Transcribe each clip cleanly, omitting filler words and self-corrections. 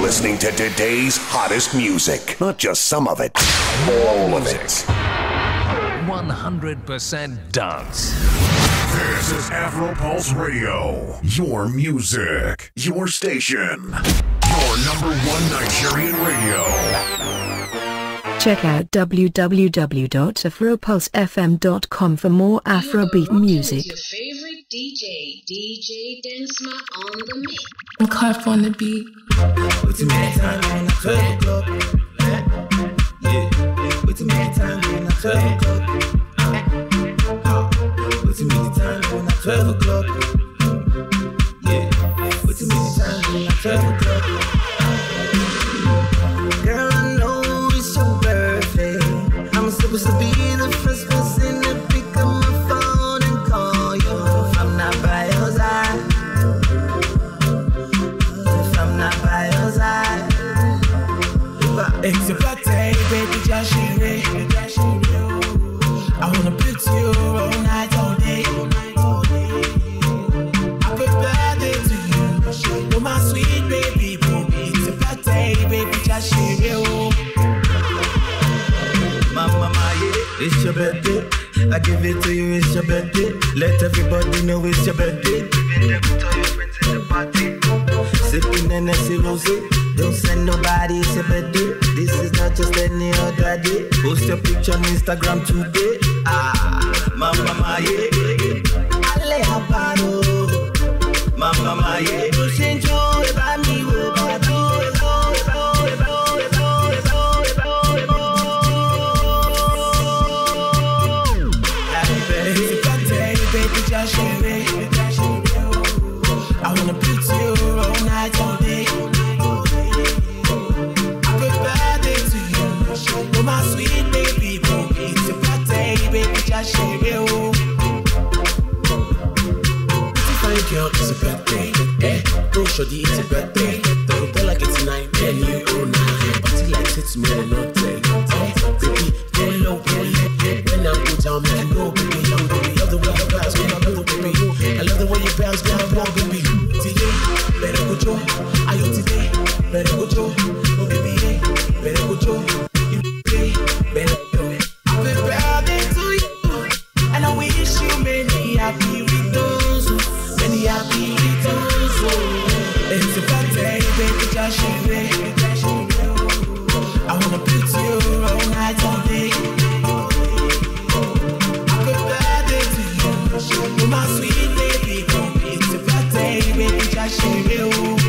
listening to today's hottest music. Not just some of it, all of it. 100% dance. This is Afro Pulse Radio. Your music, your station, your #1 Nigerian radio. Check out www.afropulsefm.com for more Afrobeat music. Your favorite DJ Densma on the mix. I'm caught on the beat. What's the main time on the 12 o'clock? Yeah. What's the main time on the 12 o'clock? What's the main time on the 12 o'clock? Yeah. What's the main time on the 12 o'clock? Girl, I know it's your birthday. I'm supposed to be the first person to pick up my phone and call you. If I'm not by your side, if I'm not by your side, it's your birthday, baby, just share it. I wanna put you all night, all day. Happy birthday to you, you're my sweet baby, baby. It's your birthday, baby, just share it. Mama, yeah, it's your birthday. I give it to you, it's your birthday. Let everybody know it's your birthday. Tell your friends in the party. Sipping Hennessy rosé. Don't send nobody, it's your birthday. This is not just any other day. Post your picture on Instagram today. Mama, yeah. Alejandro. Mama, yeah. You send you about me, I wanna put you all night, all day. Happy birthday to you, you're my sweet baby, baby. It's your birthday, baby, just share it. Pretty fine girl, it's your birthday. Bro, shorty, it's your birthday. Don't feel like it's 9, then you own 9. Party like it's more than not day. Baby, go low, baby. When I go down, make you know, baby. Love the way you bounce, when I move, baby. I love the way you bounce, girl, I want, baby. Today, better go Joe. Are you today? Better go Joe. Oh, baby, better go Joe. You today, better go. Happy birthday to you, and I wish you many happy returns, many happy returns. It's a birthday, baby, just share it. I wanna put you all night, all day. Happy birthday to you, you're my sweet baby. It's a birthday, baby, just share it.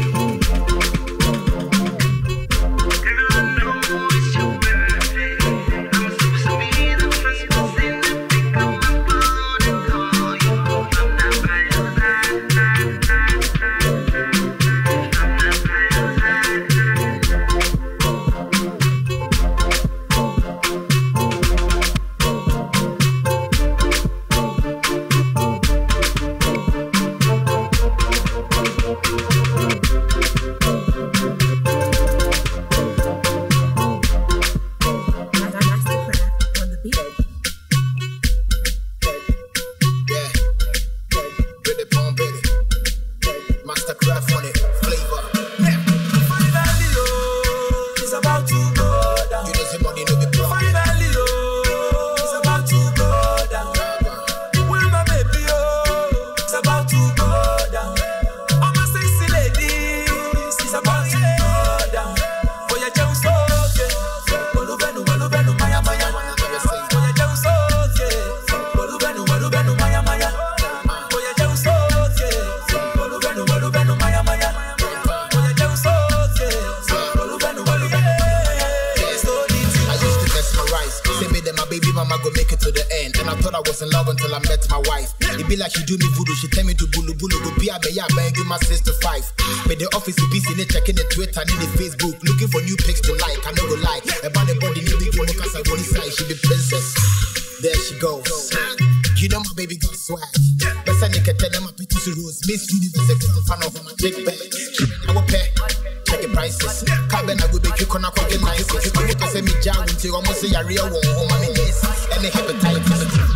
Like she do me voodoo, she tell me to bulu bulu go be a beya bang you my sister 5. But the office is busy, they checking the Twitter and the Facebook, looking for new pics to like. I no go lie, about the body need big woman cause I want side, she be princess. There she goes. You know my baby got swag. Best I can tell them my pretty rose. Miss Universe, fan of my big bag. I will pay. Check the prices. Carbon I will make you corner for get nice. If you come to say me jam until almost say a real one, home on me this. And they have a tight.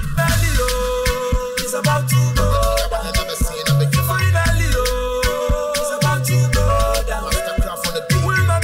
It's about to go. I never seen a big finally, it's about to go down. Mastercraft on the beat.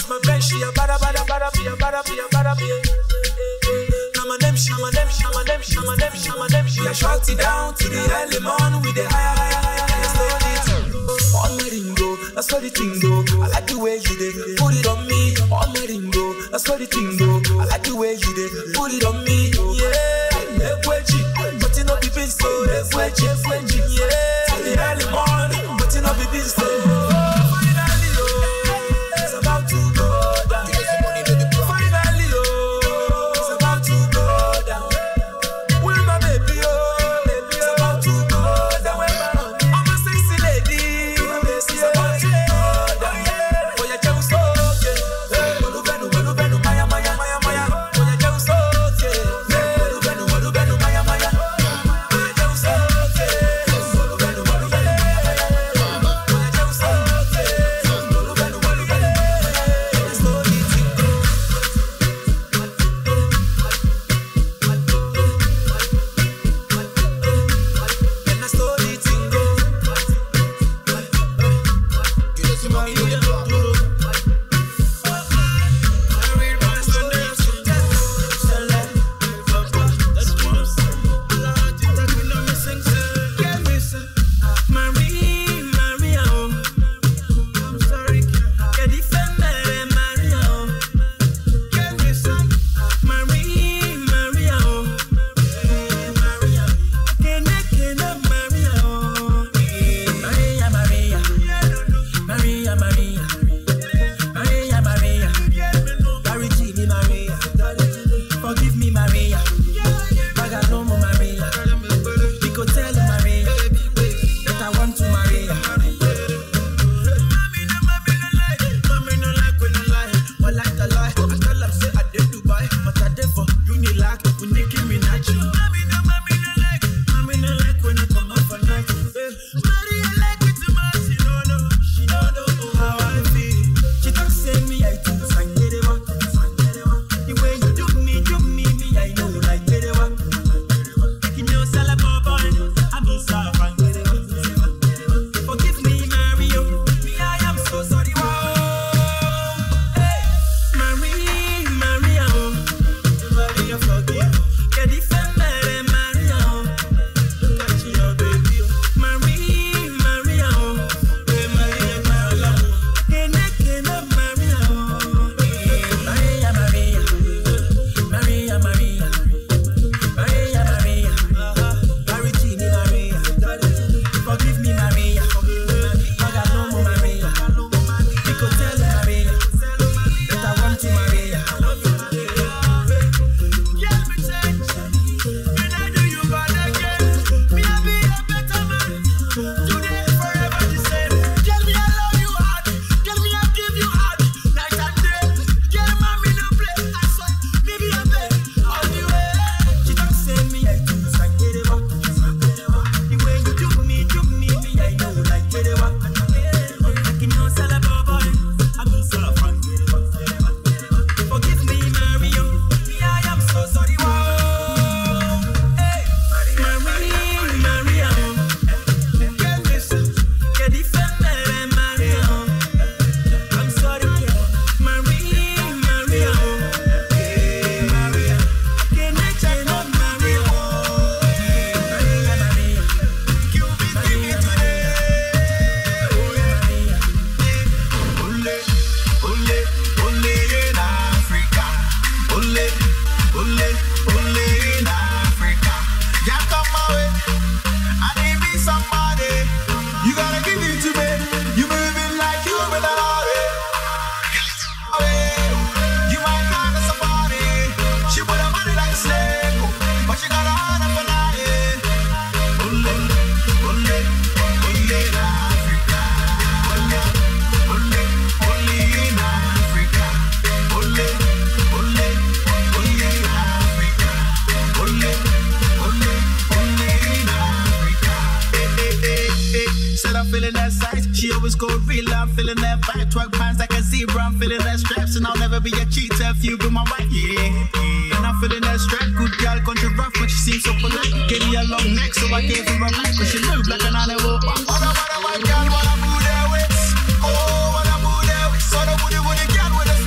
is my friend, she a bada bada bada be a bada be a bada be. Shama them, shama them, shama them, shama them, shama them. She a shout it down to the early morning with the higher, higher, higher. On my ringo, that's what the thing go. I like the way you did put it on me. On my ringo, that's what the thing go. I like the way you did put it on me. Yeah, but you know be busy. Yeah, till the early morning, but you know be busy. Finally, it's about to go down. Finally, it's about to go down. Where my baby, baby, it's about to go down. I'm a sexy lady. It's about to go down. For your jam so okay. Benu, maya, maya, maya, maya. For your jam so okay. Benu, maya, maya. For your jam so okay. Benu, maya, maya. For your jam so okay. Benu, maya. It's no easy. And I saw the tingo. You just want me to do. Forgive me, Maria. I got no more Maria. You could tell Maria that I want to Maria. Mommy no like when I lie. But like a lie, I tell them say I did Dubai, but I did for Unilag with Nicki Minaj. Mommy no like when I come up for night. Maria like it too much, she don't know how I feel. She don't say me I do sang it. The way you do me, I know like it. Taking your salad, boy, I be sorry. Forgive me, Mario. Me, I am so sorry. Hey, Maria, forgive. Get the family, Maria. Catch your baby, Maria. Hey, Maria, my love. Can Maria. Forgive me, Maria. I got no more Maria. You could tell Maria that I want to Maria. Get me change. When I do you bad again, me I be a better man. Today forever the same. Tell me I love you hard. Tell me I give you hard. Night and day. Get mommy no play. I saw me be a baby all the way. She don't say me I do sang it. The way you do me, I know like it. Like in your salad, boy, I be so fun. Forgive me, Mario. Me, I am so sorry. Hey, Maria. Get this, get the family, Maria. I'm sorry, Maria. Hey, Maria. Can I change up, Maria? Maria. You be me today. Ole in Africa. Ole in Africa. Ya come my way. I need me somebody. You gotta give it to me. You moving like you with a lorry. You might find us a party. She put her body like a snake, but she got a heart of a lion. Ole in Africa. Ole in Africa. Ole in Africa. Ole in Africa. Said I'm feeling that size. She always go real. I'm feeling that vibe. Twerk pants like a zebra. I'm feeling that straps, and I'll never be a cheater if you be my wife. Yeah. And I'm feeling that strap. Good girl, country rough, but she seems so polite. Gave me a long neck, so I gave her a mic, but she moved like an animal. What a girl, what a mood there with. Oh, what a mood there with. So the woody girl with a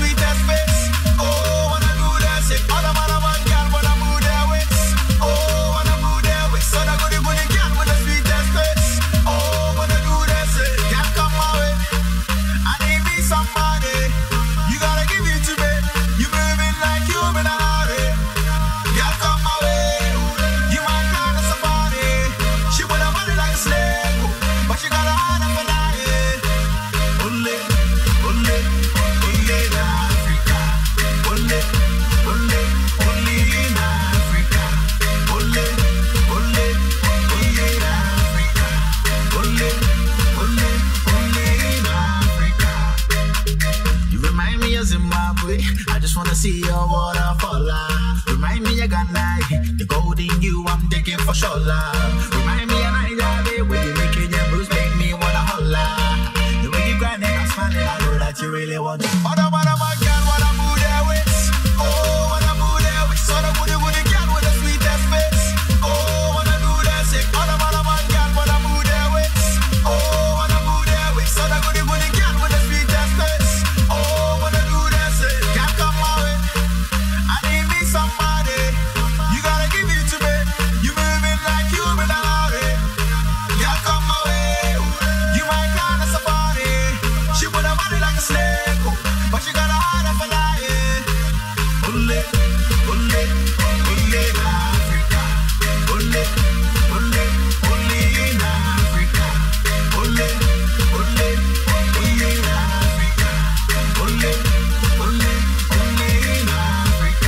Zimbabwe. I just wanna see your waterfall. Remind me of Ghana, the gold in you I'm taking for sure. Remind me of Nigeria, when you making your moves make me wanna holla. The way you grinding and smiling, I know that you really want to. Oh, no, man, girl, wanna move there with. Oh, wanna move there with. So the woody girl with the sweetest face. Oh, wanna do that sick. Oh, no, man, girl, wanna move there with. Oh, wanna move there with. So the woody girl with the sweetest face. Oh, wanna do that sick. Can't come my way. I need me somebody. You gotta give it to me. You moving like you been allowed it. Can't come my way. You might climb a safari. She put her body like a snake, but she got a heart of a lion. Ole, ole, ole in Africa. Ole, ole, ole in Africa. Ole, ole, ole in Africa. Ole, ole, ole in Africa.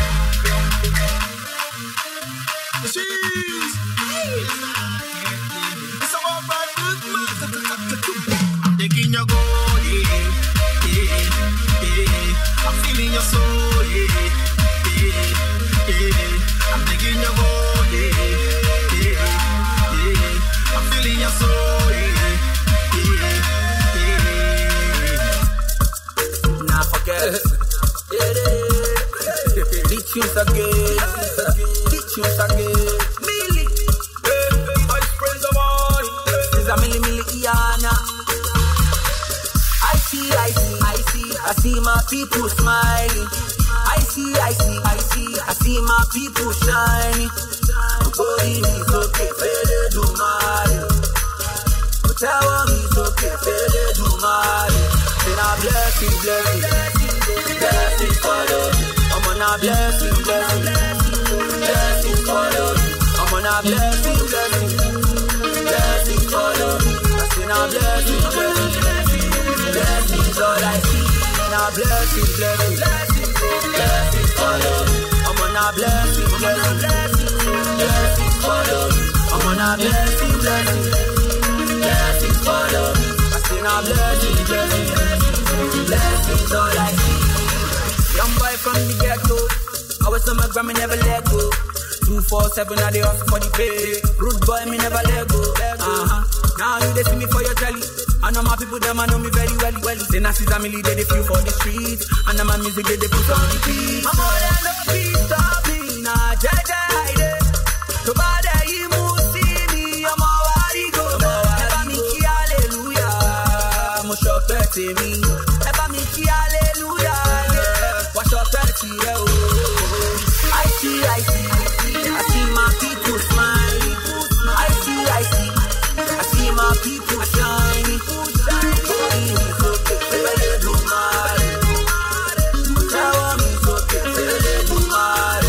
Jeez. It's a one bad good man. I'm taking your gold, yeah. I'm feeling your soul, yeah. I'm taking your gold, yeah. I'm feeling your soul, yeah. Now forget the tunes again. Millie, my friends of all. This is a Millie Iana. I see my people smiling. I see my people shining. Body is okay, fede do Mario. Tell me it's okay, fede do Mario. Then I blessing, follow me. I'm on a blessing, follow me. I'm on a blessing, follow me. I say now blessings all I see. Now blessings follow me. I'm on a blessings follow me. I'm on a blessings follow me. I say now blessings all I see. Young boy from the ghetto, I was on my gram and never let go. 247 now they hustle for the pay. Rude boy me never let go. Now you they see me for your telly. I know my people, them I know me very well. Then I see family, they feel for the streets. And now my music, they put on the beat. I'm all in the beat, stopping. Nah, jaja, hide. To bother you, see me. I'm all ready, go. Never me key, hallelujah. Mo shock petty me. Never me key, hallelujah. Wash up petty, I see my people smiling. I see my people shining. Tell me it's okay, do Mario.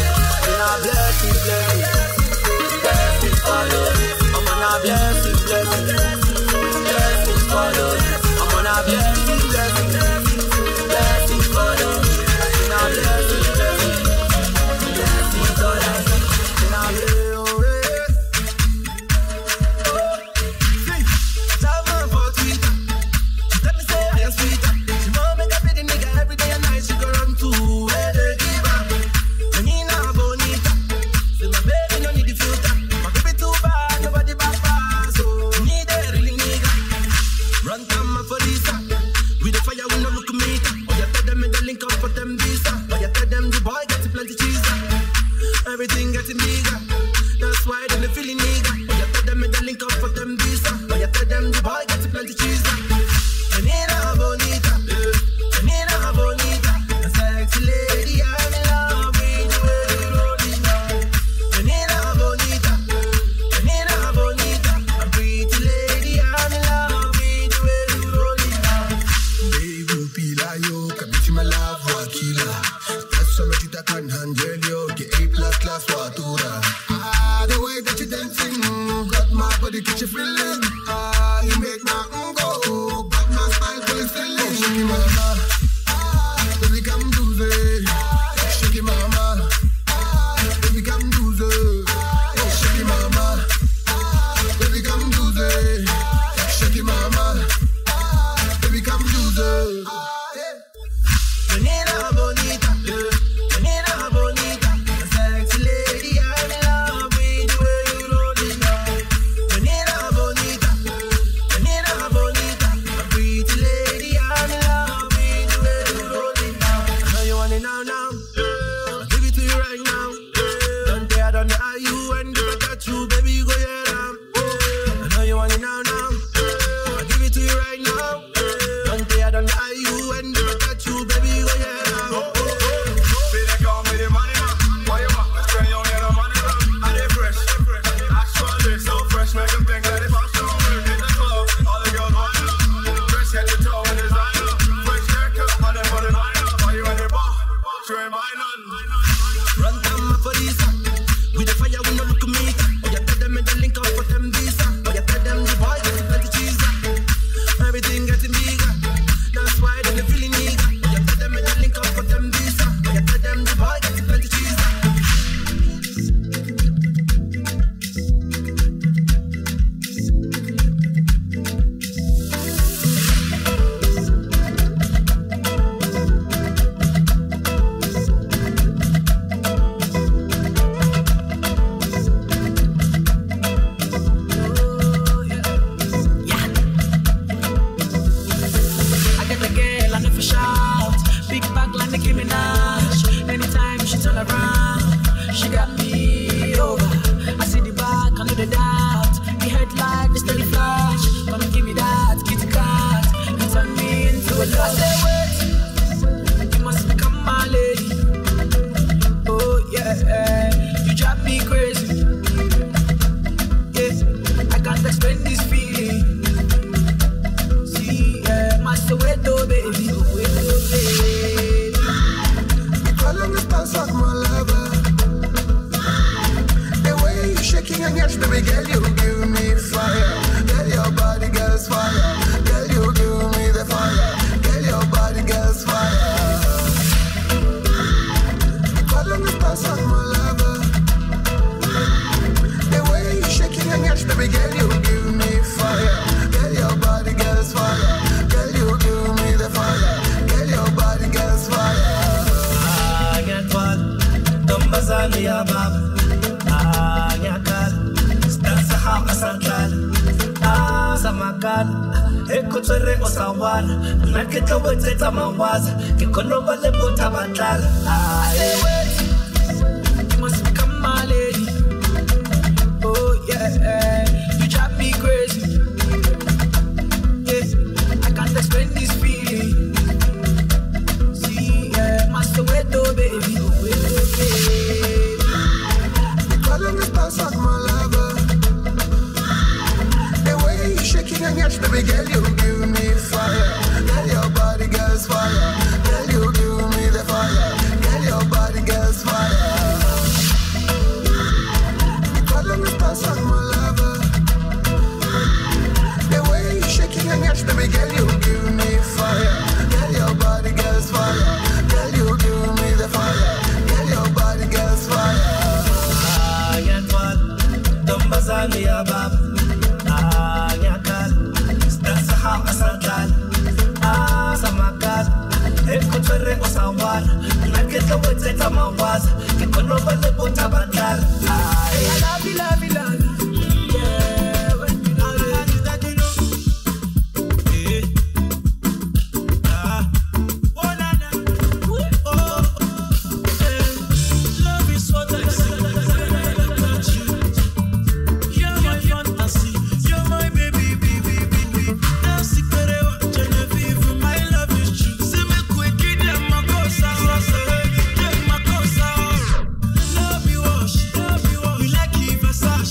it now, now. I'll give it to you right now. Don't care, don't lie you. And if I touch you, baby, you go yeah down. I know you want it now, now. I'll give it to you right now. Don't care, don't lie you. And if I touch you, baby, you go yeah down. Feel like I'm with the money now. Why you want to spend your money now? Are they fresh? Actually, so fresh, make them think that it's awesome. In the club, all the girls want it. Fresh head to toe and designer. Fresh haircut, and then put it on. Why you in the bar? Train by none. Run down my police. With the fire, we no look at me. Oh, you tell them in the link up for them visa. Oh, you tell them the boy getting plenty cheese. Everything getting bigger. That's why they're feeling eager. Oh, you tell them in the link up for them visa. Oh, you tell them the boy getting plenty cheese. Versace.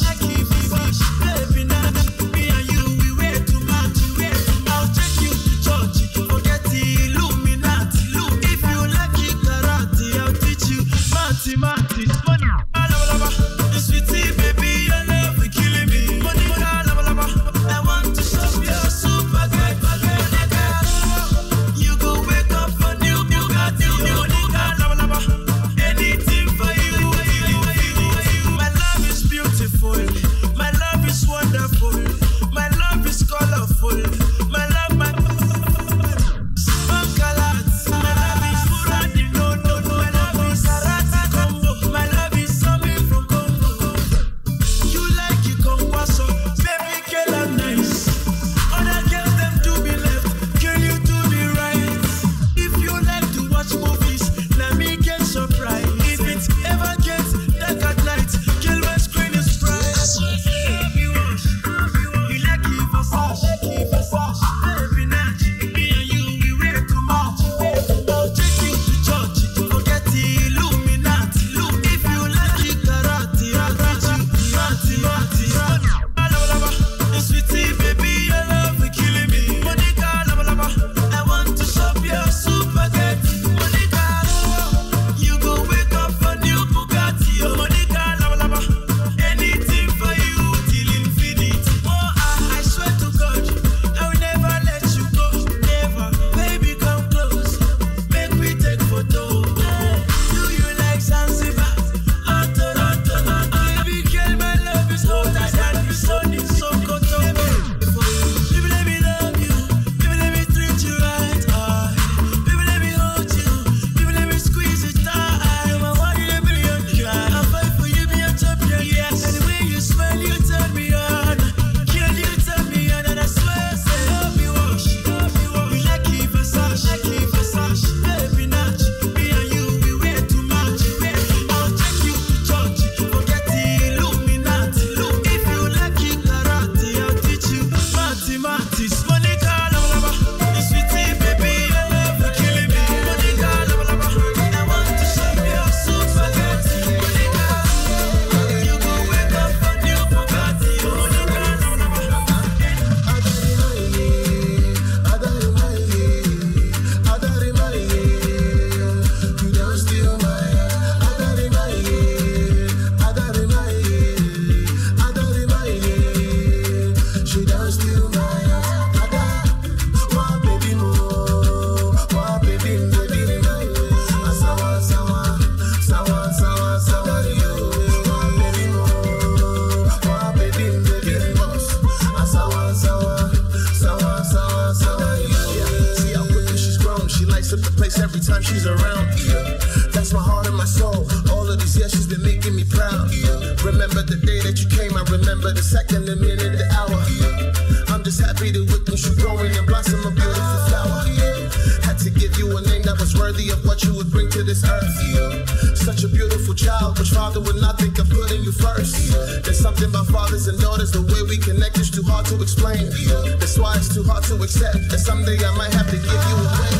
time she's around. That's my heart and my soul. All of these years she's been making me proud. Remember the day that you came, I remember the second, the minute, the hour. I'm just happy to witness you growing and blossom a beautiful flower. Had to give you a name that was worthy of what you would bring to this earth. Such a beautiful child, which father would not think of putting you first. There's something about fathers and daughters, the way we connect is too hard to explain. That's why it's too hard to accept that someday I might have to give you a ring.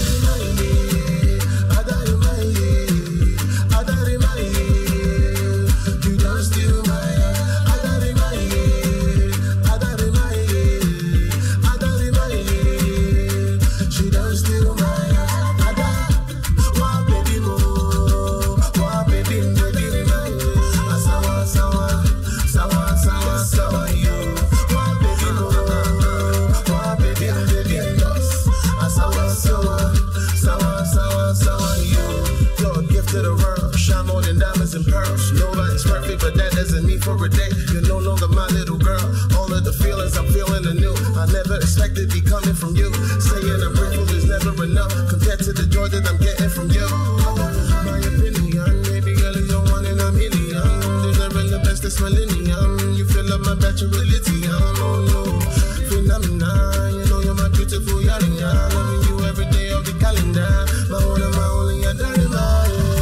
You don't steal my but that doesn't mean for a day you're no longer my little girl. All of the feelings I'm feeling anew, I never expected be coming from you. Saying I'm grateful is never enough compared to the joy that I'm getting from you. My opinion, baby girl, is the one in a million. Deserving the best this millennium. You fill up my bachelority, phenomenon. You know you're my beautiful yarinya. Loving you every day of the calendar. My one and my only, I die in my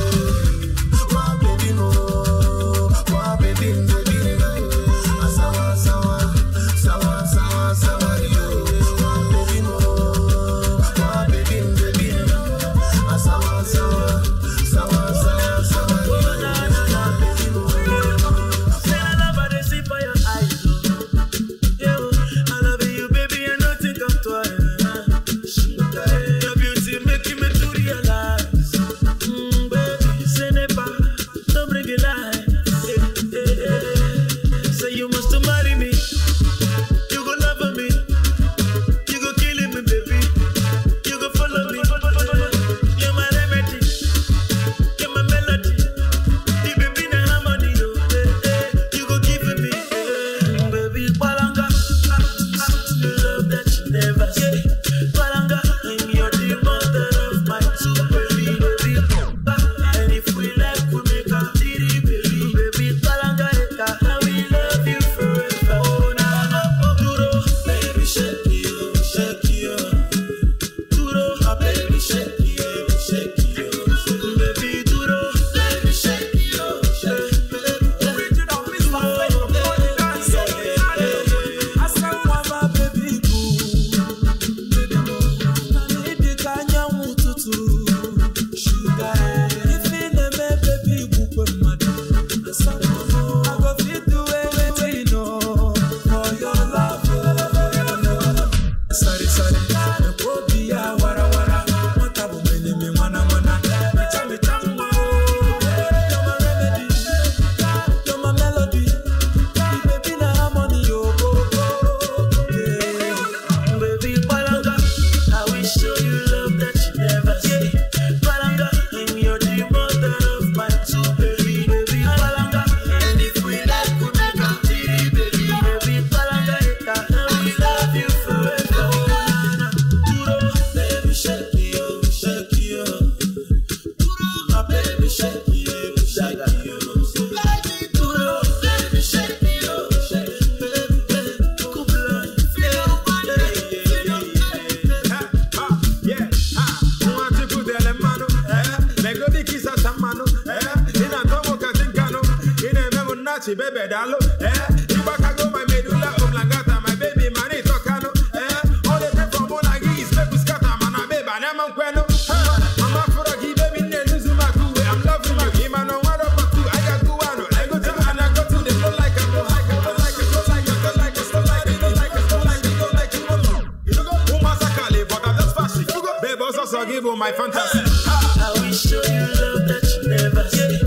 baby, dalo, Ibakago, my medulla oblongata, my baby, money tocano, all the time from Monagi is baby scatter, man, baby, I'm a queno, I'm a froggy, baby, Nezumaku, I'm loving you, Imano, what about you? I got Guano, I go to and I go to the flow like a flow, like a flow, like a flow, like a flow, like a flow, like a flow, like a flow, like a flow, like a flow. You go, Umasakali, but I'm just fashion. Baby, also give you my fantasy. I will show you love that you never see.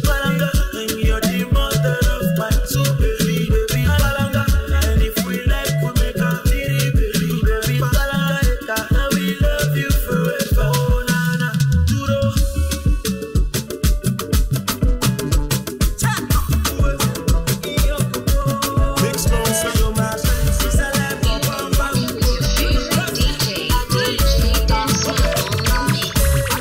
You're the mother of my two baby, baby, Palanga. And if we like, we make a baby, baby, Palanga. I will love you forever. Oh, Nana, Duro. Big Stone, so you're my Your favorite DJ, DJ Dance Mix.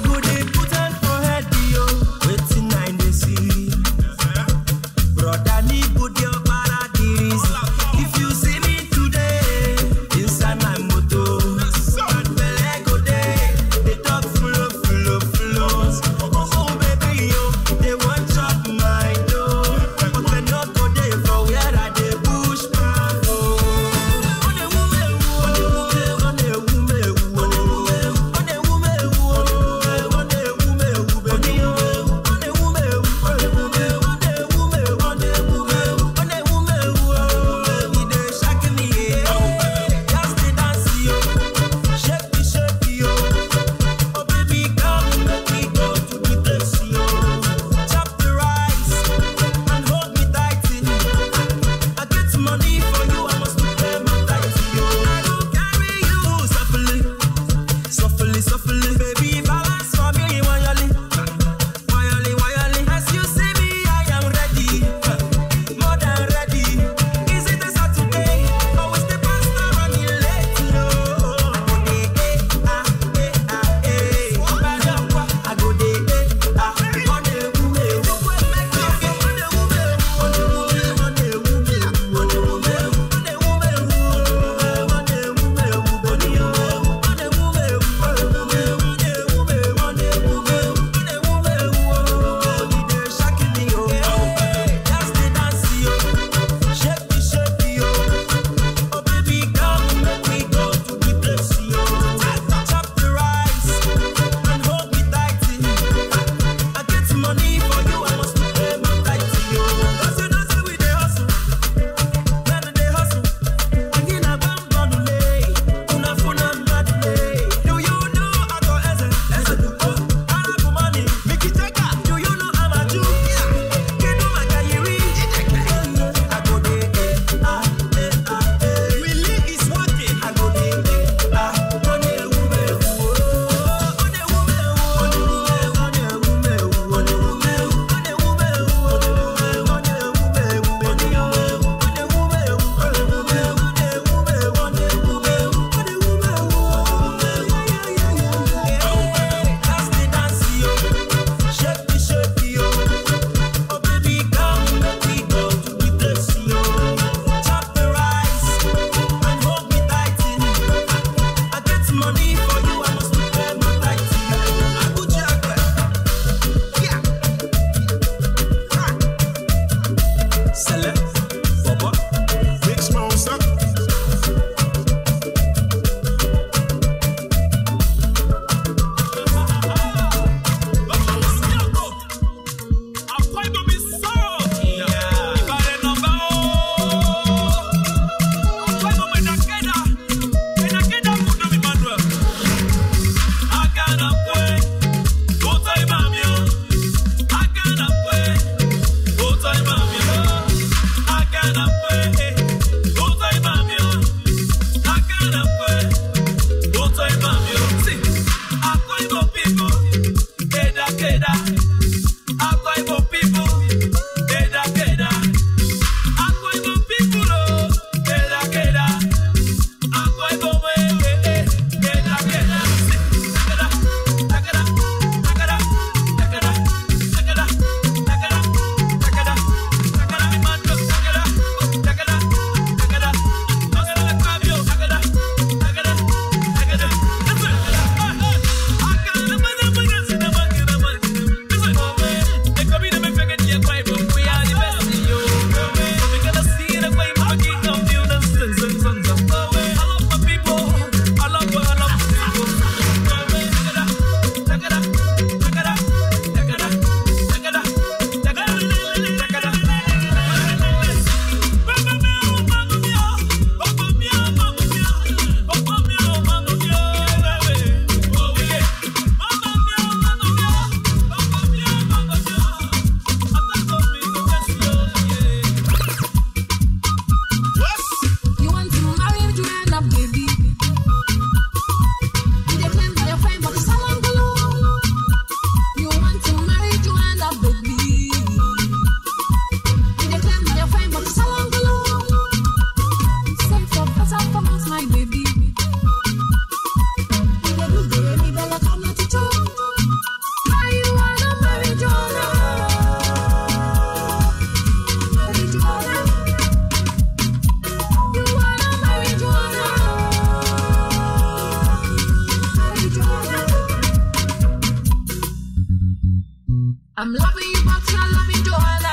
I'm loving you, but you're loving Joanna.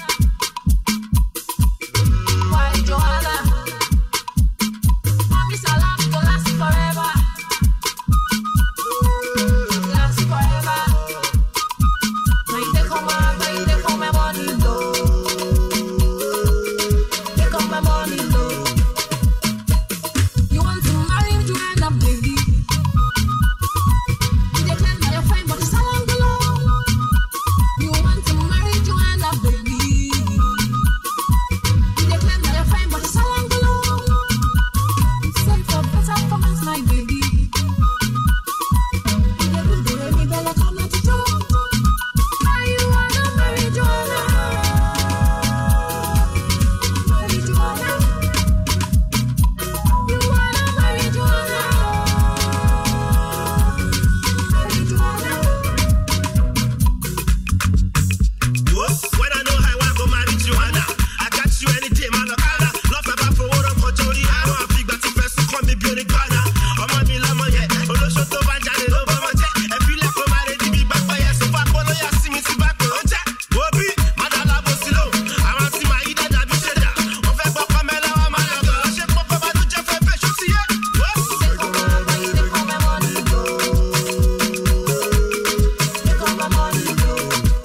Why, Joanna? Promise our love will last forever. Last forever. When you take home my money, though. Take home my money, though. You want to marry Joanna, baby? You declare that you're fine, but it's a long below. You want to marry Joanna, baby? You declare that you're fine, but it's a long below. Send for better performance, my baby. You never do any better, come not to talk. Why you wanna marry Joanna? Marry Joanna. You wanna marry Joanna? Marry Joanna. When I know how I go marry Joanna, I got you any day, man. Love about for what I'm for Johnny. I want big that first call me beauty Ghana. I'm on me lama yet. Olo shoto banjane no bama jet. I feel like I'm married to be back by yes. So back on ya see me see back on jet. Bobby, madala bosilo. I want see my ida da bi sheda. On fait pas Pamela wa malaga. Je peux pas ba nous Jeff fait chuti yet. Take home my money, take home my money, though. Take home my money, though.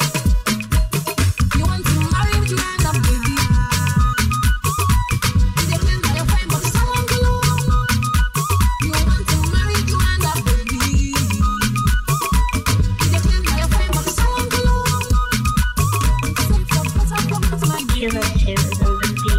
You want to marry Joanna, baby? You declare that you're fine, but it's a long below. You want to marry Joanna, baby? You declare that you're fine, but it's a long below. Send for better performance, my baby. Killer Tunes on the beat.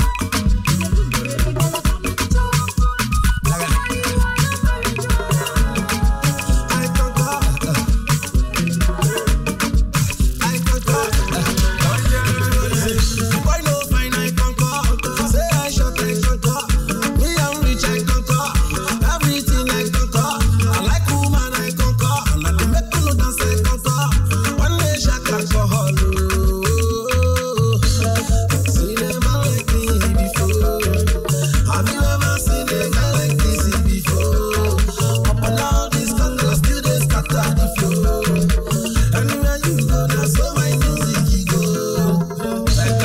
Have you ever seen a girl like this before? Up and down this country, still they scatter the floor. Anywhere you go, that's where my music go. Like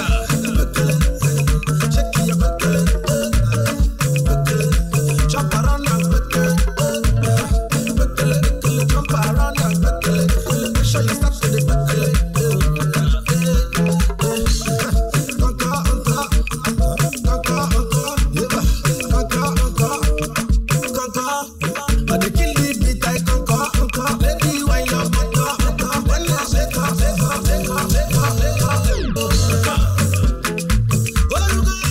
shake your buckle, jump around and buckle, jump around and buckle. Make sure you stop to the buckle. But they kill the beat, I conquer. Lady, why you conquer? When you shake up, shake up, shake up, shake up, shake up. Oh, you go.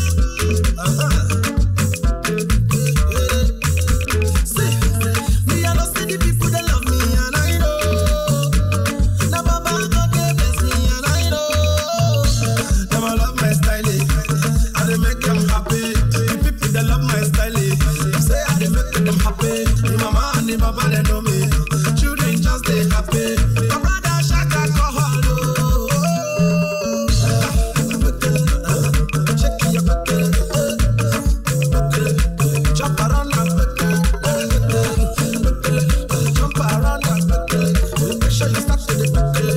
See, me I know see the people that love me, and I know. Now Baba God they bless me, and I know. Them I love my style, and they make them happy. The people that love my style, say I they make them happy. The mama and the papa they know me. Children just they happy. My brother Shaka Kohol. Shake your buckle, jump around and jump around and make sure you stop to the buckle.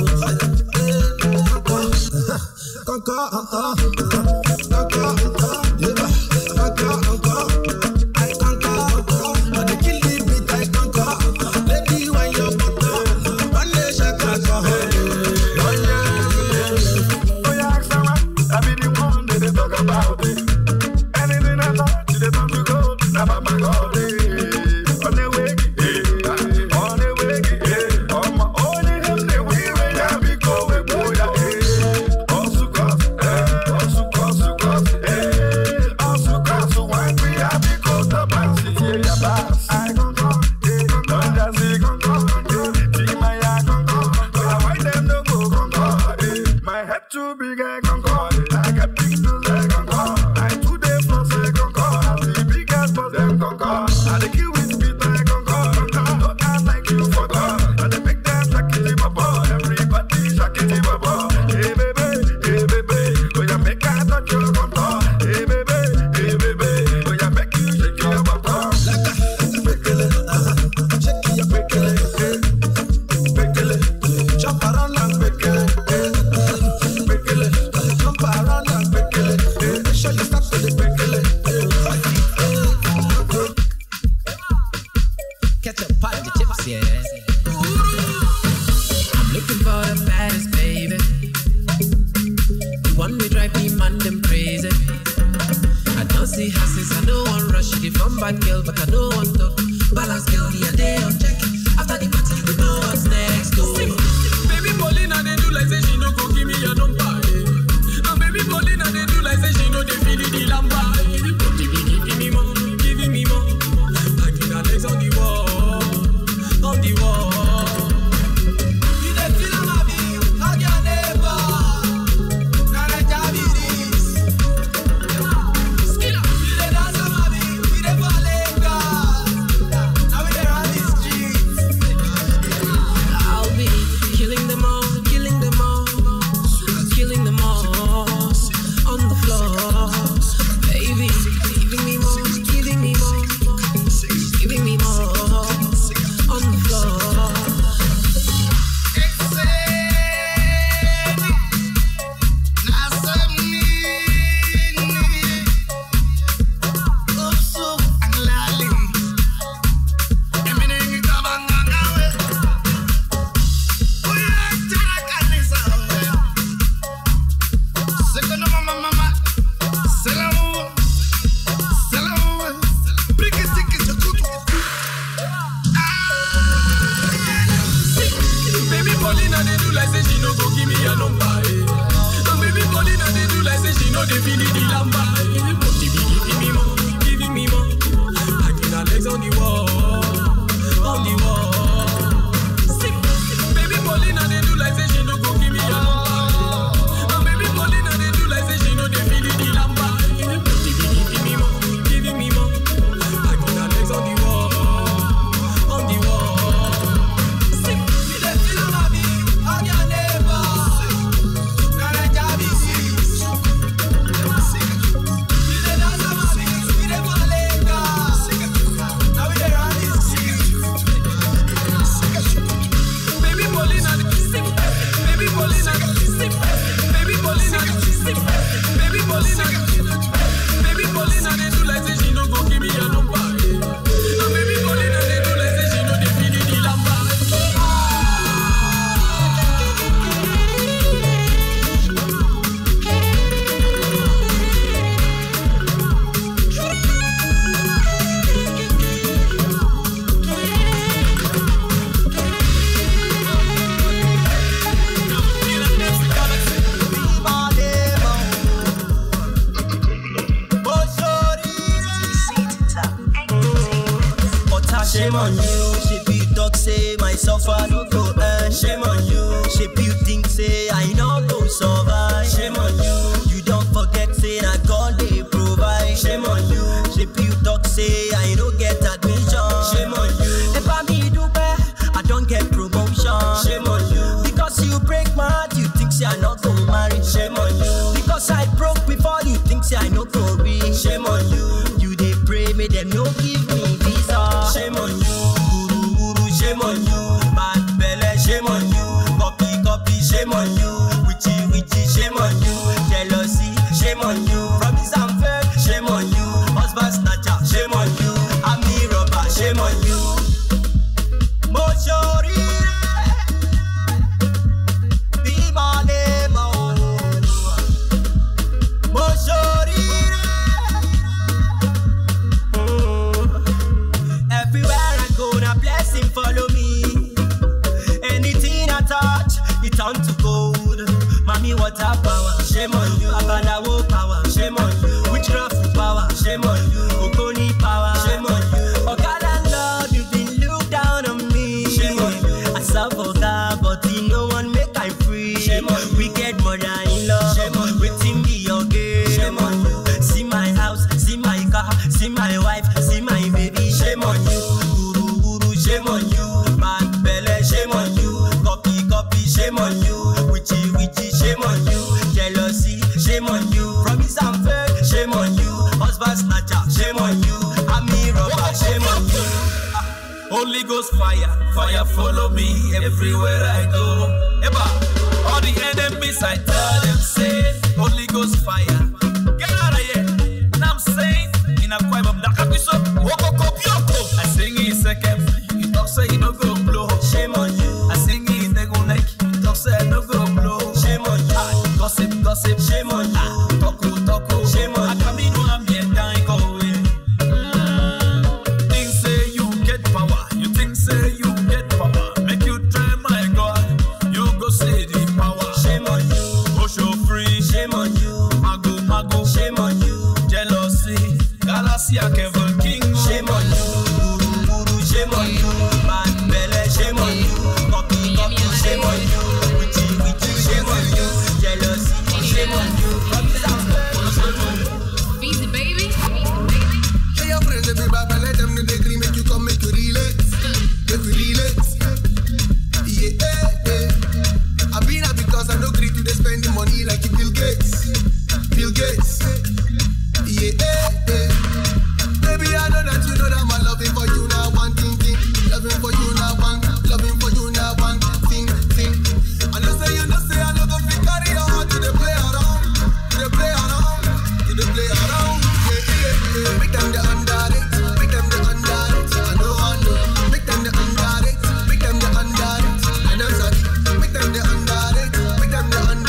I conquer. But they kill the beat, I conquer. Lady, why you conquer? One day Shaka Kohol. Oh yeah, I be the one that they talk about it. Anything I thought, they talk to go. Now Baba God, on the way, on the way, on my own him, they will I be going, boy, also cause, also cause, so why we have to go to Bansi, yeah, bass. I don't know, don't just say, see my eye, why them no go, my head too big, I got things to say, I today for say, I see big ass for them, I the kill with speed, I don't act like you forgot, and they make them shake it, everybody shake it, hey baby, oh yeah, make I touch your contour, hey baby, oh yeah, make you shake your bottom. Shake your buckle, jump around. baddest, baby. The one we drive me man them crazy. I don't see hasses, I don't want rush. You from bad girl, but I don't want to balance girl. The day on check. After the party, you know what's next. Go. Baby Paulina, they do like say she no go give me a number. And baby Paulina, they do like say she no they feel the lamba. Giving me more, giving me more. I need her legs on the wall, on the wall. You dey feel my beat, I can never. Now I can't be this. Skilla, you dey dance on my beat, we dey fall in God. Now we dey run the streets. I'll be killing them all, killing them all, killing them all on the floor. Baby, giving me more, giving me more, giving me more on the floor. Baby Paulina, they do like say she no go give me a number. And baby Paulina, they do like say she no they feel the lamba. Giving me more, giving me more. I need her legs on the wall, on the wall. Baby Paulina, they do like say she no go give me a number. And baby Paulina, they do like say she no they feel the lamba. Giving me more, giving me more. I need her legs on the wall, on the wall. Baby Paulina, they do like say she no go give me a number. And baby Paulina, they do like say she no they feel the lamba. Shame on you, shape you talk say myself I no go earn. Shame on you, shape you think say I no go survive. Shame on you, you don't forget say na God they provide. Shame on you, shape you talk say I no get admission. Shame on you, if I me do bad, I don't get promotion. Shame on you, because you break my heart, you think say I not go marry. Shame on you, because I broke before you think say I no go reach. Shame on you, you they pray me them no give me visa. Shame on you, uru, shame on you, bad belly, shame on you, copy, shame on you, witchy, shame on you, jealousy, shame on you, promise and fair, shame on you, husband snatcher, shame on you, army robber, shame on you. Moshori, be my name, Moshori. Everywhere I go, a blessing follow me. Anything I touch, it turn to gold. Mommy, water power, shame on you. Abalawo power, shame on you. Witchcraft power, shame on you. Okoni power, shame on you. Oh God and Lord, you've been looked down on me. Shame on you. I suffer God, but in no one make I free. Shame on you. Wicked mother-in-law, shame on you. Waiting be your game. Shame on you. See my house, see my car, see my wife, see my baby. Shame on you. Shame on you, bad belly, shame on you, copy, shame on you, witchy, shame on you, jealousy, shame on you, promise and fair, shame on you, husband snatcher, shame on you, army robber, shame on you. Holy Ghost fire follow me everywhere I go. Eba, all the enemies I tell them say, Holy Ghost fire, get out of here. Now I'm saying, in a choir of Dakabiso, I sing in second. Say you no go blow, shame on you. I sing it, they gon' like you. Don't say no go say shame on you. Toko, shame on you. I come in one be time go away. Think say you get power. You think say you get power. Make you try, my God. You go say the power. Shame on you. Go show free. Shame on you. Mago. Shame on you. Jealousy. Galaxia Kevin King. Shame on you. Guru, shame on you. Man belle, shame on you. Copy, shame on you. Witchy, shame on you. Jealousy, shame on you. Beat it, baby. Hey, your friends, everybody, let them know they agree, make you come, make you relate. Make you relate. Yeah. I've been here because I don't agree to they spend the money like you Bill Gates. Yeah. Baby, I know that you know that my loving for you now one thing. Loving for you now one thing. I know say you know say I know go fit carry your heart to the play around. Yeah. Make them the underrate. I know. Make them the underrate. I know sorry. Make them the underrate.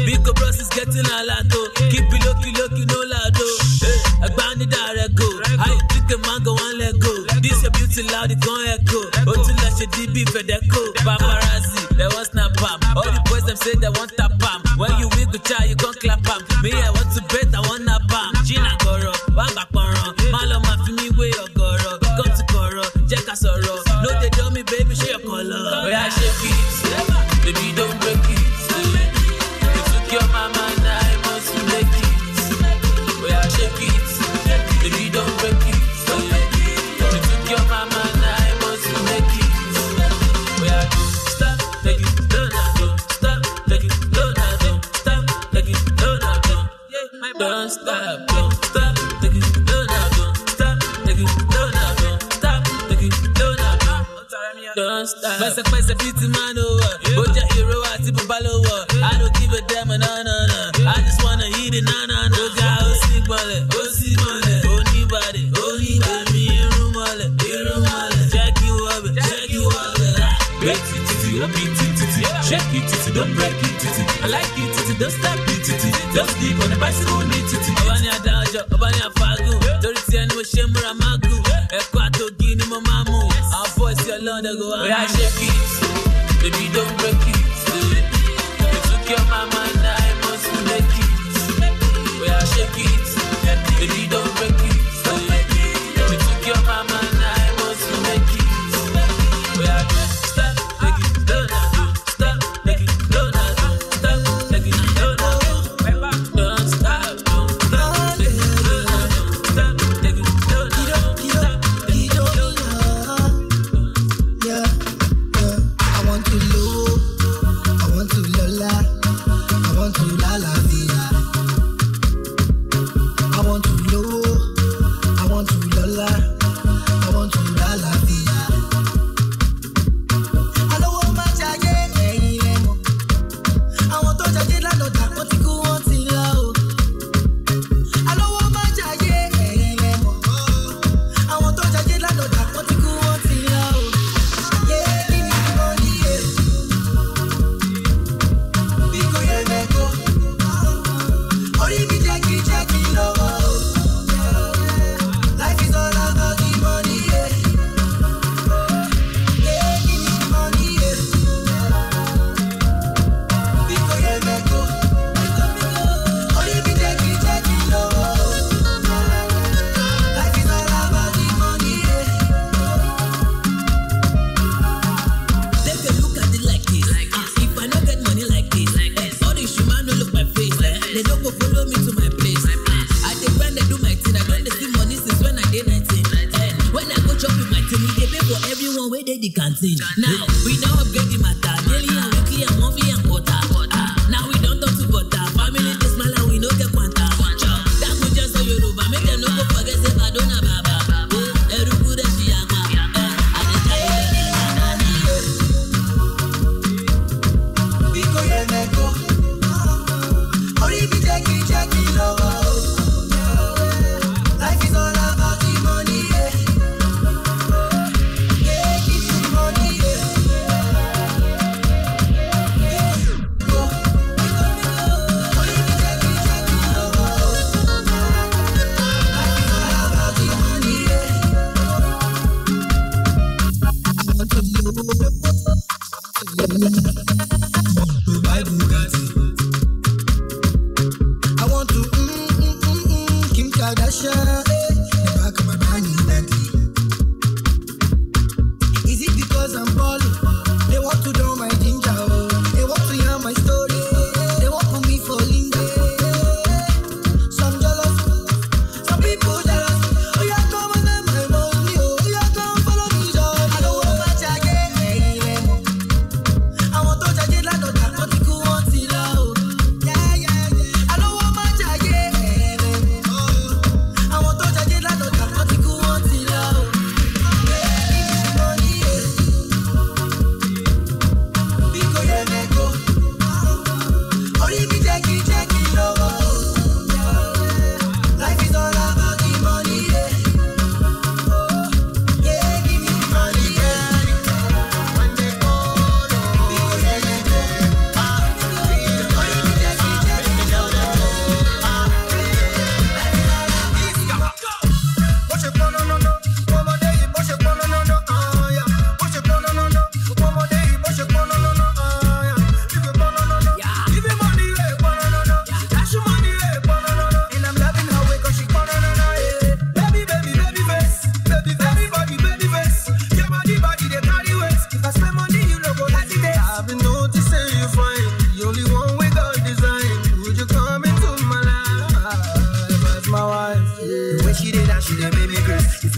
Big bros is getting a lot, oh. Keep it lucky, no lado. I bound it direct go. I think a mango one let go. This your beauty loud, it gon' echo. Until I should DB for the co. Paparazzi, they want snap palm. All the boys them say they want tap palm. When you wiggle child, you gon' clap palm. Me, I want to bet, I want nap palm. Gina Goro, Wanga Poro. Malo Mafimi, way or Goro. Come to Goro, Jacka Soro. No, they don't me, baby, show your color. Oh, yeah, shake it. Baby, don't break it. You took your mama, now I must make it. Oh, yeah, shake it. Baby, don't break it. You took your mama, now I must make it. Oh, yeah, stop, take it, don't stop, take it, don't stop, take it, don't don't stop, don't stop, take it, don't stop, take it, don't stop, take it, don't stop. Pesa pizza man over. Boja hero ati babalowa. I don't give a damn, no. I just wanna eat it, no. Boja osi mole, anybody, me irumole. Check you up. Break it, shake it, don't break it. I like it, don't stop it. Just sleep on the bicycle, need it. Obanya dajo, obanya fagu. Doriti anu shemura magu. Ekwato gini mamamu. Our voice your Lord go on. Yeah, shake it, baby, don't break it. You took your mama, now I must make it. Yeah, shake it, baby, don't break it. You took your mama, now I must make it. Yeah, stop, take it, don't stop, take it, don't stop, take it, don't stop, take it, stop, take it, Yeah. I want to love, I want to lola, I want to la la vida. I want to love, I want to lola, I want to la la vida. I know what much I get, I want to judge la no da, what you want to love. I know what much I get, I want to judge la no da, what you want to love. Yeah, give me the money, yeah. Biko ye meko, ori mi Jackie, no. Life is all about the money, yeah. Yeah, give me the money, yeah. Biko ye meko, ori mi Jackie, no. Life is all about the money, yeah. Take a look at it like this. If I don't get money like this, all the shuma no look my face. They don't go follow me to my place. I dey grind, I do my thing. I don't dey see money since when I dey 19. When I go chop with my team, they pay for everyone where they the canteen. Now we now upgrade the matter, daily and weekly and monthly and quarter. Now we don't talk to butter. Family dey smile and we no get quanta. That go just so Yoruba, make them no go forget say Madonna Baba. Eruku de Shiyama. I dey try Biko ye meko, ori mi Jackie, no. Life is all about the money, yeah. Yeah, give me the money, yeah. Biko, ori mi Jackie, no. Life is all about the money, yeah. I want to buy Bugatti. I want to Kim Kardashian, the back of my brand new Bentley. Is it because I'm balling? They want to know my ginger, oh. They want to hear my story. They want put me for Linda. Some jealous, some people jealous. Oh, yeah, come on, my money, oh. Yeah, come follow me, John. I don't want much I get, I want to judge la no da, what you want to love. Yeah. I don't want much I get, I want to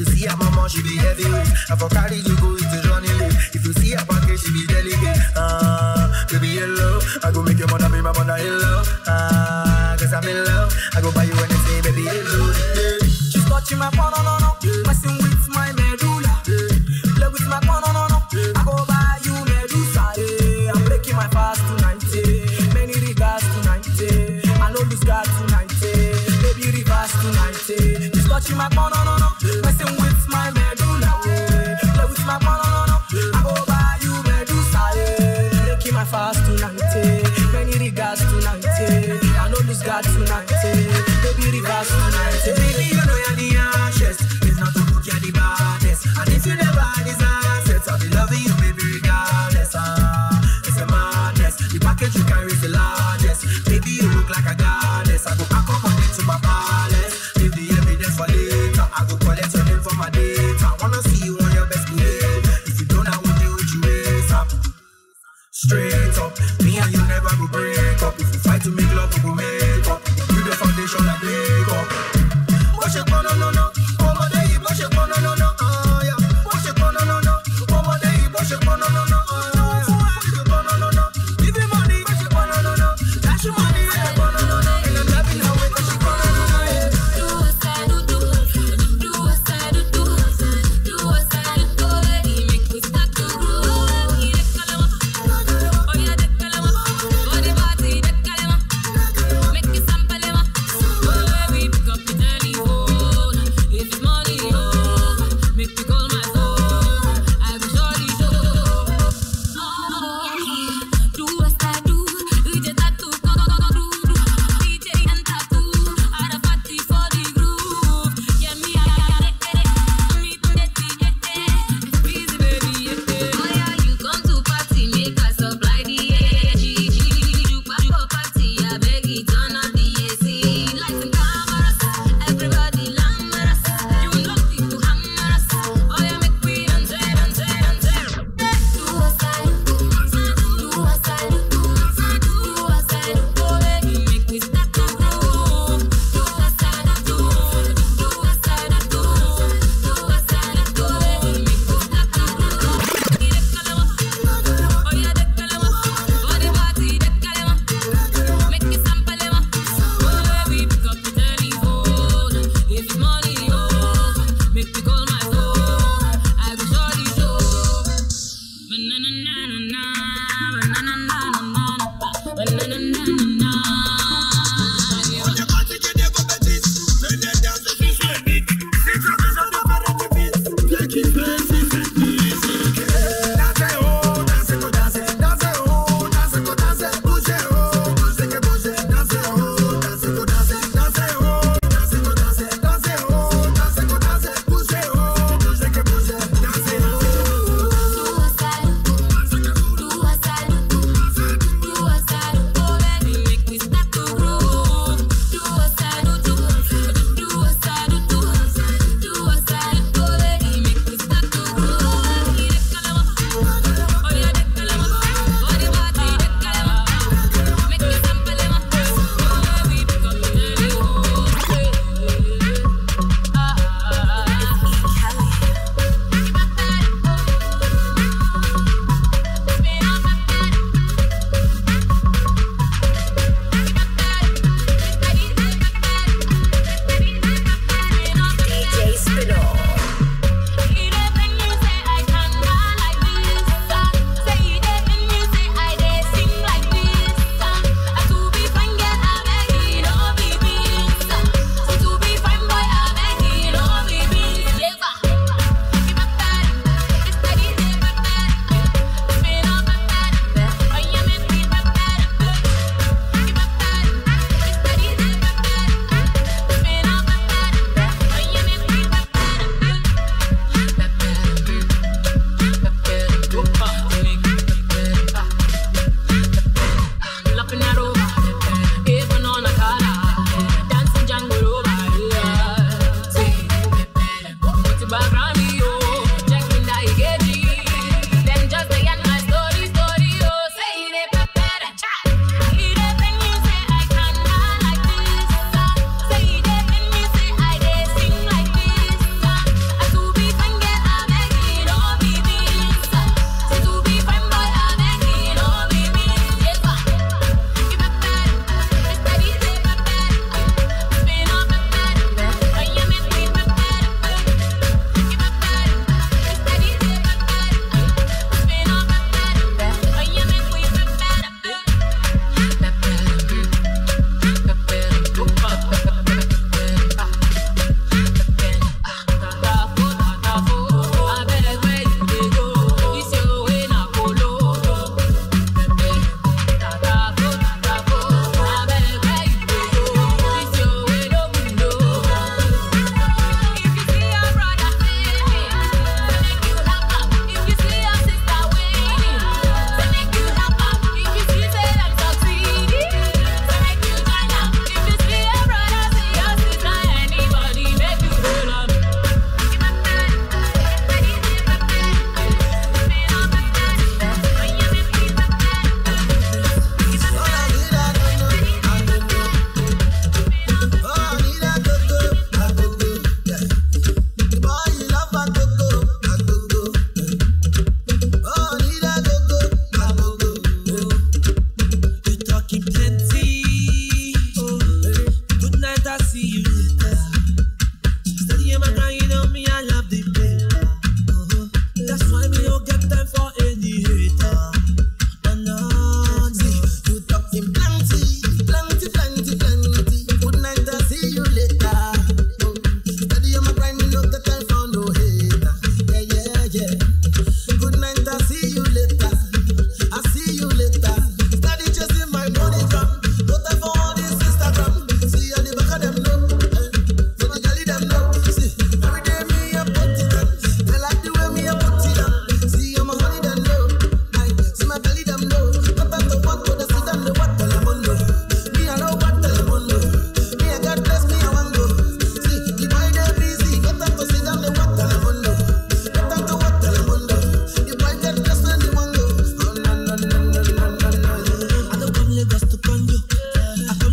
you see her mama, she be heavyweight. I for carry you go, it's a journey late. If you see her package, she be delicate. Baby, hello, I go make your mother be my mother, hello. Cause I'm in love, I go buy you anything, baby, hello. Yeah. She's touching my banana, messing with my medulla. Play with my banana, I go buy you Medusa. I'm breaking my fast tonight. Many regards tonight. I know lose God tonight. Baby, reverse tonight. She's touching my banana, messing with my medulla. Play with my banana, I go buy you Medusa. Breaking my fast tonight. Many regards tonight. I know lose God tonight. Baby, reverse tonight. Baby, you know you're the ashes. It's not to book, you're the baddest. And if you never had these assets, I'll be loving you, baby, regardless. It's a madness. The package you carry is the largest. Baby, you look like a goddess. I go back up on it to my palace. Leave the evidence for later. I go collect your name for my data. Wanna see you on your best behavior. If you don't, I will deal with you ASAP. Straight up, me and you never go break up. If you fight to make love, we go make up. You the foundation like make up. Wash your no no no. One day, wash your no no no. Yeah. Wash your no no no. One day, wash your no no no. Wash your no no no. Give me money, wash your no no no. Dash your money, wash your no no no. And I'm loving how we wash your no no no. Do what I do, do what I do, do what I do. Make me start to groove. Oh yeah, the kalama, body party, the kalama.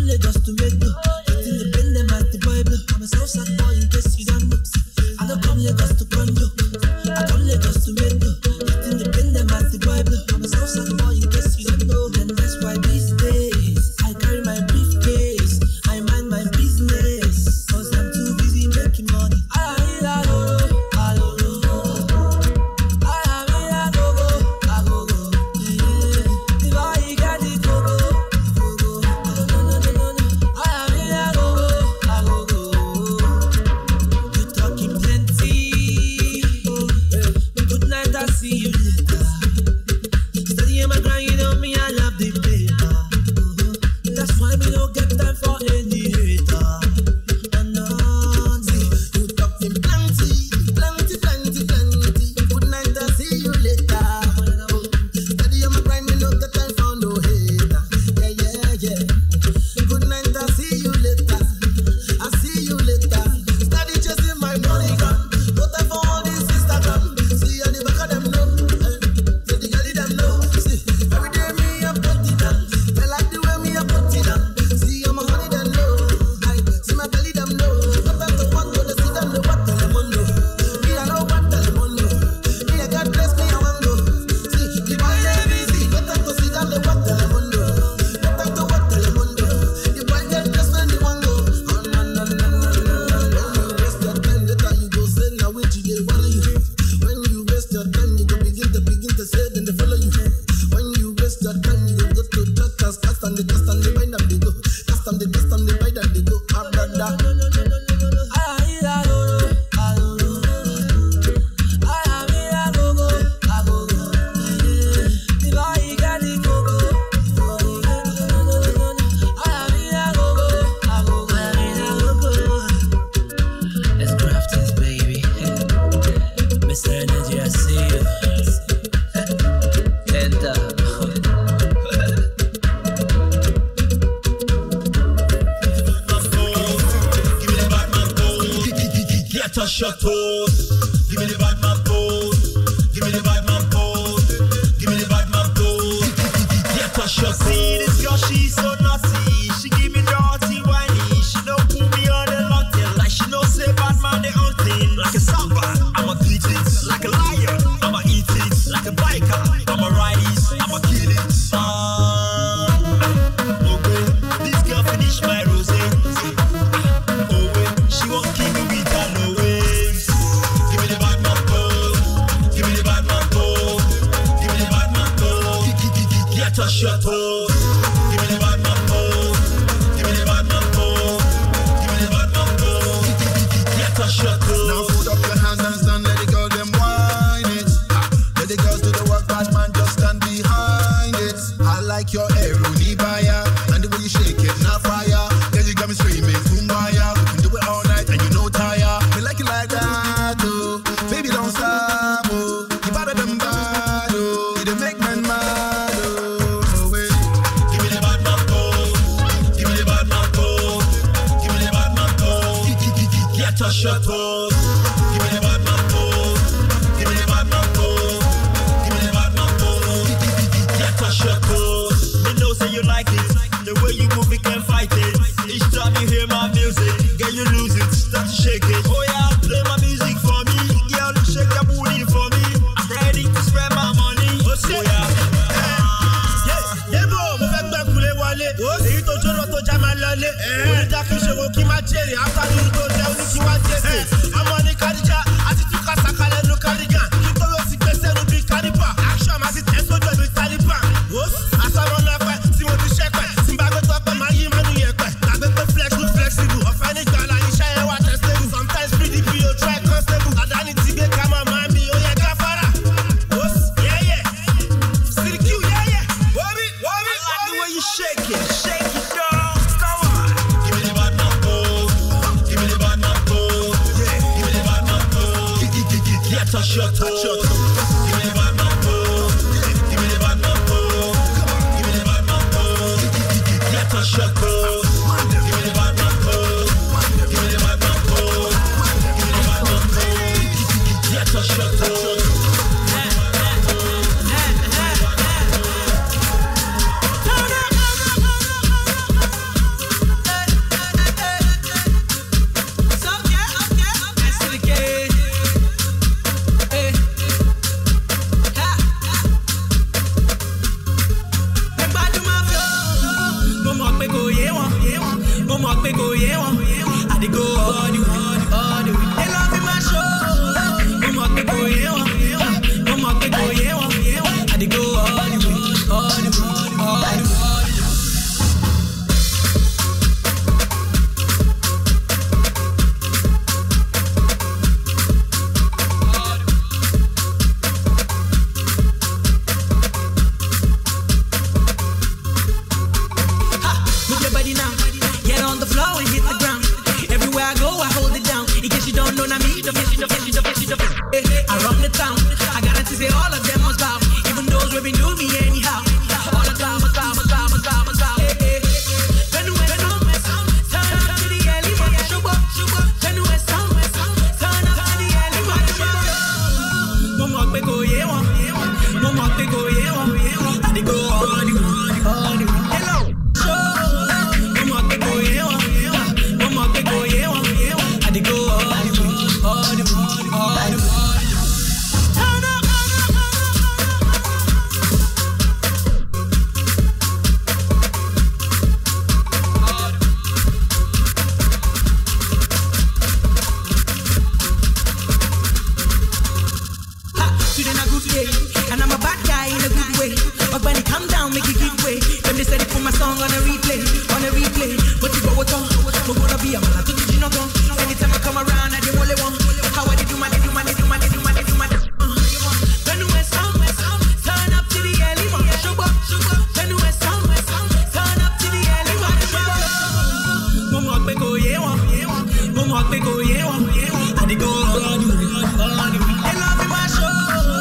Lagos to make no. Getting the pen them at the Bible. I'm a Southside boy in case you don't know. I don't come Lagos to condo. I come Lagos to make no. Getting the pen them at the Bible. I'm a Southside boy in case you don't know. And that's why these days I carry my briefcase. I mind my business. Cause I'm too busy making money. Shut toes. Give me the bad man pose. Give me the bad man pose. Give me the bad man pose. Get a shot. See this girl, she's so naughty. She give me dirty whiny. She don't pull me on the nothing. Like she know say bad man the own thing. Like a samba, I'ma beat it. Like a lion, I'ma eat it. Like a biker, I'ma ride it. I'ma kill it. Okay, this girl finish my rose. Oh wait, she won't keep me with her no way. Shut up. Give me the bad man pose. Give me the bad man pose. Give me the bad man pose. Get a shut up. Now put up your hands and stand, let the girl them whine it. Let the girls do the work, bad man just stand behind it. I like your Eruni Baya and the way you shake it, not fire. Then you got me screaming, Kumbaya. We can do it all night and you know tire. Me like it like that, oh. Baby don't stop, oh. You better than bad, oh. You don't make man mad, oh. Shut up. Give me the bad man pose. Give me the bad man pose. Give me the bad man pose. Get a shut up. Me know say you like it. The way you move, we can fight it. Each time you hear my music, girl you lose it, start to shake it. Oh yeah, play my music for me, girl shake your booty for me. I'm ready to spend my money. Oh yeah. Yeah, bro, mo fẹ́ gbẹ́ kulé wọlé. Èyí tó jọ̀rọ̀ tó já máa lọlé. Oníjà kì í ṣòro kí máa jèrè. Àtàlù tó jẹ́ oníkí wá jẹ́sẹ̀. Ọmọ ní kárìjà àti túkà sàkálẹ̀ ló kárìgàn. Kí tó lọ sí gbèsè ló bí kárìpà. Action máa ti tẹ̀ sójú ẹ̀mí Taliban. Àsọ̀rọ̀ náà pẹ́ tí mo ti ṣẹ́pẹ̀. Tí n bá gbé tọ́pẹ́ máa yí mẹ́nu yẹpẹ̀. Tàgbé pé flex good flexible. Ọ̀fẹ́ ní gbàlá iṣẹ́ yẹn wá testable. Sometimes PDP yóò try constable. Àdáni ti gbé ká máa máa mi ó yẹ ká fara. Yeah. Siriki yeah. Wobby. I like the way you shake it, girl. Come on. Give me the bad man pose. Give me the bad man pose. Yeah. Give me the bad man pose. Get a shot. Give me the bad man pose. Give me the bad man pose. Give me the bad man pose. Get a shot. Give me the bad man pose. Give me the bad man pose. Give me the bad man pose. Get a shot. mọ̀ pé kò yé wọn. I dey go all the way, all the way. They love me my show. Mo mọ̀ pé kò yé wọn. Mo mọ̀ pé kò yé wọn. I dey go all the way, all the way, all the way. I run the town. I guarantee say all of them must bow. Even those who been do me anyhow. All the time must bow, must bow, must bow, must bow. Turn to the early morning. Turn to west town. Turn up to the early morning. Mo mọ̀ pé kò yé wọn. Mo mọ̀ pé kò yé wọn. I dey go all the way, all the way. Hello, mo mọ̀ pé kò yé wọn. Mo mọ̀ pé kò yé wọn. I dey go all the way, all the way, all the way. And I'm a bad guy in a good way. But when it come down, make it give way. Them they said it put my song on a replay, on a replay. But you go what on? But gonna be a man, I think you know gone. Anytime I come around, I do only one. How I do my, do my, do my, do my, do my. Turn to west town, turn up to the early morning. Turn to west town, turn up to the early morning. Mo mọ̀ pé kò yé wọn. Mo mọ̀ pé kò yé wọn. I dey go all the way, all the way. They love me my show.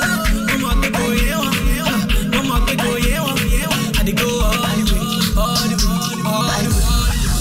I dey go all the way, all the way, all the way.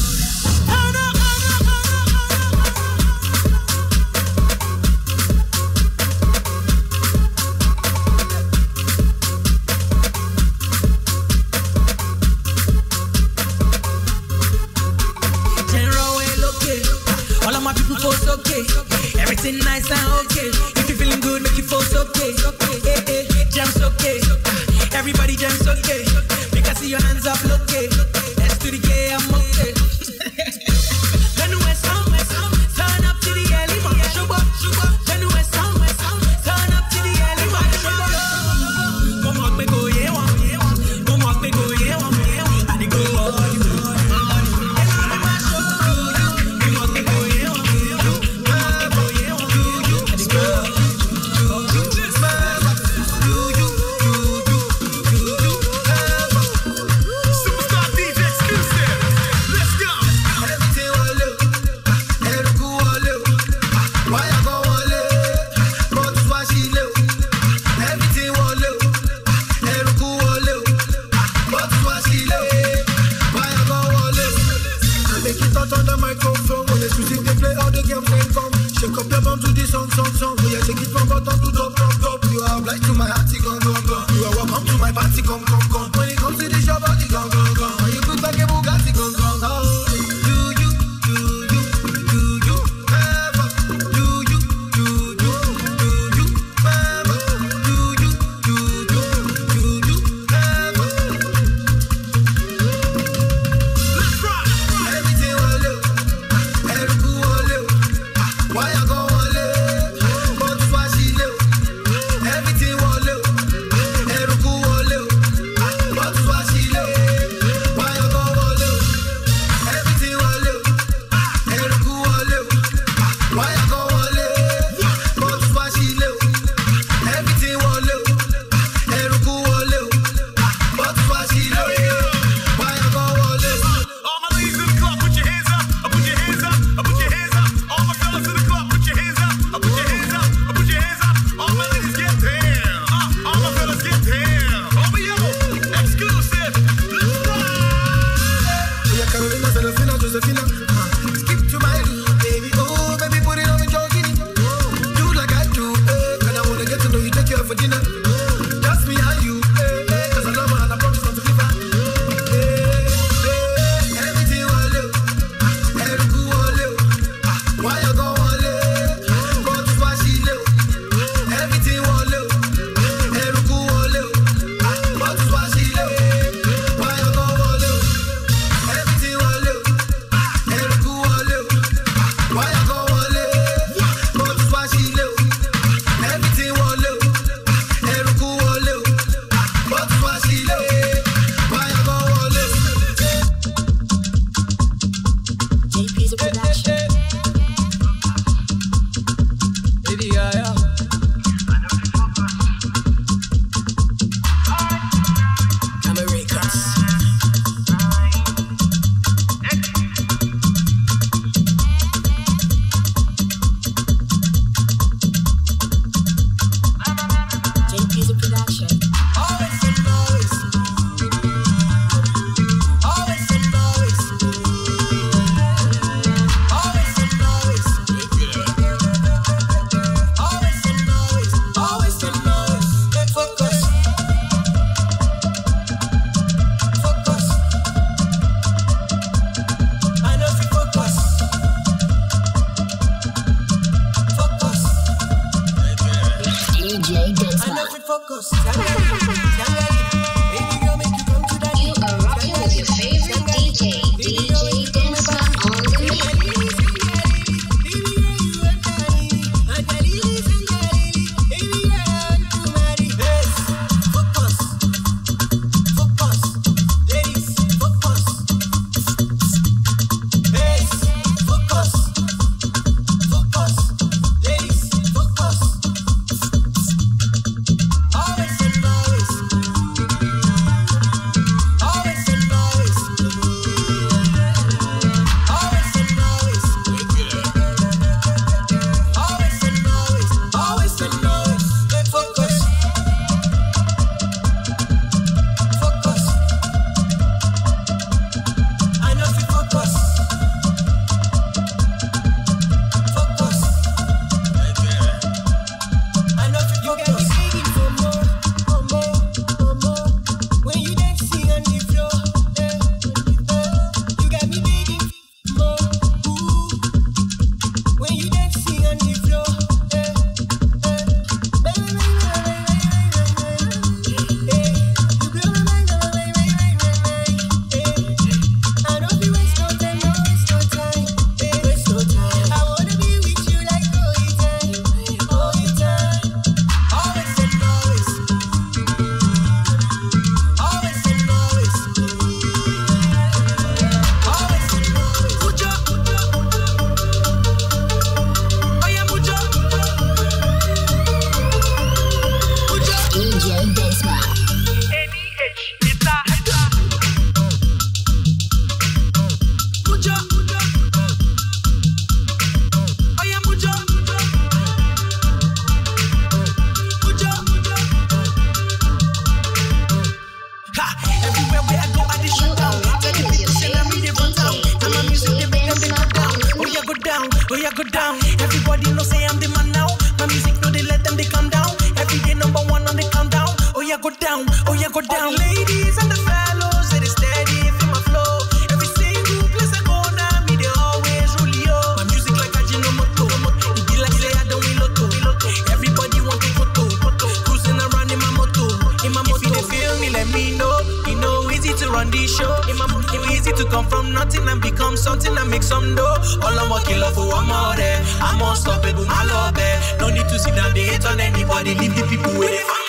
General well okay, all of my people force okay. Everything nice and okay. If you feeling good, make you force okay. Jams okay. Everybody jams okay. Make I see your hands up, look okay. S to the K, I'm okay. Turn to west town, turn up to the early morning. Turn to west town, turn up to the early morning. Mo mọ̀ pé kò yé wọn. Mo mọ̀ pé kò yé wọn. I dey go all the way, all the way. Mo mọ̀ pé kò yé wọn. I dey go all the way. Shake up your bum to the song. We are take it from bottom to top. You are obliged to my hearty, gone. You are welcome to my party, come. When it comes to this, your body, gone. When you look like a Bugatti, gone. Do you ever? Do you ever? Do you ever? Let's rock. Everything will live. Everything will live. Why I go on live? But why she live? Everything will live. Everything will live. focus. Baby girl, make you come to that. You are rocking with your favorite DJ, DJ Densma on the mix. Go down. Everybody know say I'm the man now. My music know they let them they come down. Every day number one on the countdown. Oh yeah, go down. Oh yeah, go down. All the ladies and the fellows, they steady feel my flow. Every single place I go now, me they always rule yo. My music like a Ajinomoto. It be like say I don't need lotto. Everybody want a photo. Cruising around in my moto. In my moto. If you feel me, let me know. You know easy to run this show. In my moto, easy to come from nothing and become something and make some dough. All I'm working love for one more day. I'm unstoppable, my love. No need to sit down, they hate on anybody. Leave the people with it.